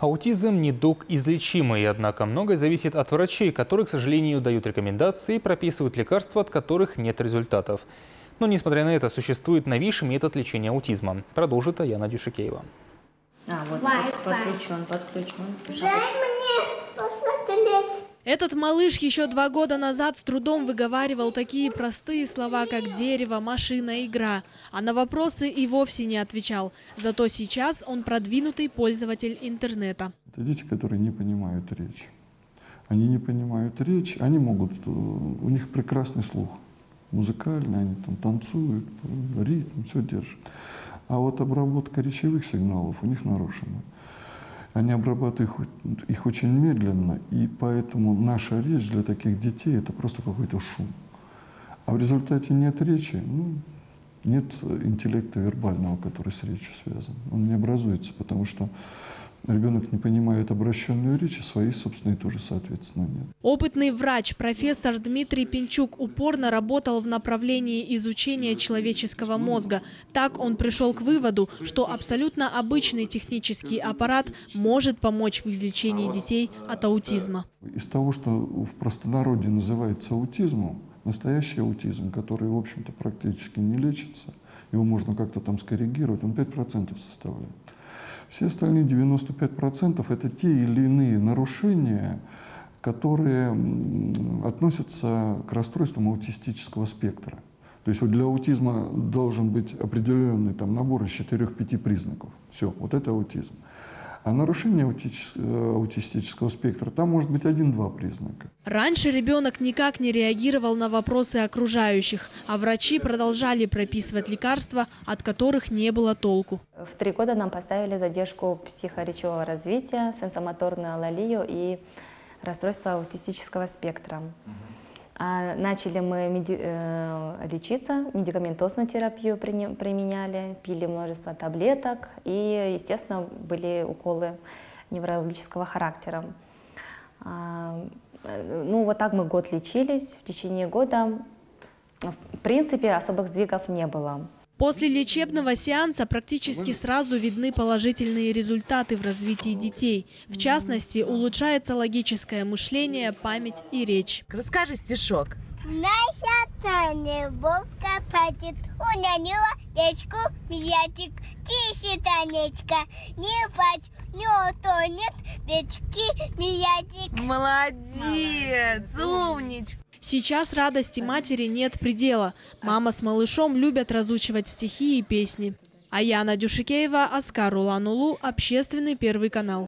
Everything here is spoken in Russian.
Аутизм – недуг излечимый, однако многое зависит от врачей, которые, к сожалению, дают рекомендации и прописывают лекарства, от которых нет результатов. Но, несмотря на это, существует новейший метод лечения аутизма. Продолжит Яна Дюшикеева. Подключен. Дай мне посмотреть. Этот малыш еще 2 года назад с трудом выговаривал такие простые слова, как дерево, машина, игра. А на вопросы и вовсе не отвечал. Зато сейчас он продвинутый пользователь интернета. Это дети, которые не понимают речь. Они не понимают речь, они могут, у них прекрасный слух. Музыкальный, они там танцуют, ритм, все держат. А вот обработка речевых сигналов у них нарушена. Они обрабатывают их очень медленно, и поэтому наша речь для таких детей – это просто какой-то шум. А в результате нет речи, нет интеллекта вербального, который с речью связан. Он не образуется, потому что ребенок не понимает обращенную речь, и своей собственной тоже, соответственно, нет. Опытный врач, профессор Дмитрий Пинчук упорно работал в направлении изучения человеческого мозга. Так он пришел к выводу, что абсолютно обычный технический аппарат может помочь в излечении детей от аутизма. Из того, что в простонародье называется аутизмом, настоящий аутизм, который, в общем-то, практически не лечится, его можно как-то там скоррегировать, он 5% составляет. Все остальные 95% – это те или иные нарушения, которые относятся к расстройствам аутистического спектра. То есть вот для аутизма должен быть определенный набор из 4-5 признаков. Все, вот это аутизм. А нарушение аутистического спектра, там может быть 1-2 признака. Раньше ребенок никак не реагировал на вопросы окружающих, а врачи продолжали прописывать лекарства, от которых не было толку. В 3 года нам поставили задержку психоречевого развития, сенсомоторную алалию и расстройство аутистического спектра. Начали мы лечиться, медикаментозную терапию применяли, пили множество таблеток и, естественно, были уколы неврологического характера. Вот так мы год лечились. В течение года, в принципе, особых сдвигов не было. После лечебного сеанса практически сразу видны положительные результаты в развитии детей. В частности, улучшается логическое мышление, память и речь. Расскажи стишок. Наша небовка падет, уронила речку мячик. Тише, Танечка, не плачь, не утонет речки мячик. Молодец, умничка. Сейчас радости матери нет предела. Мама с малышом любят разучивать стихи и песни. Яна Дюшикеева, Оскар Улан-Улу, Общественный первый канал.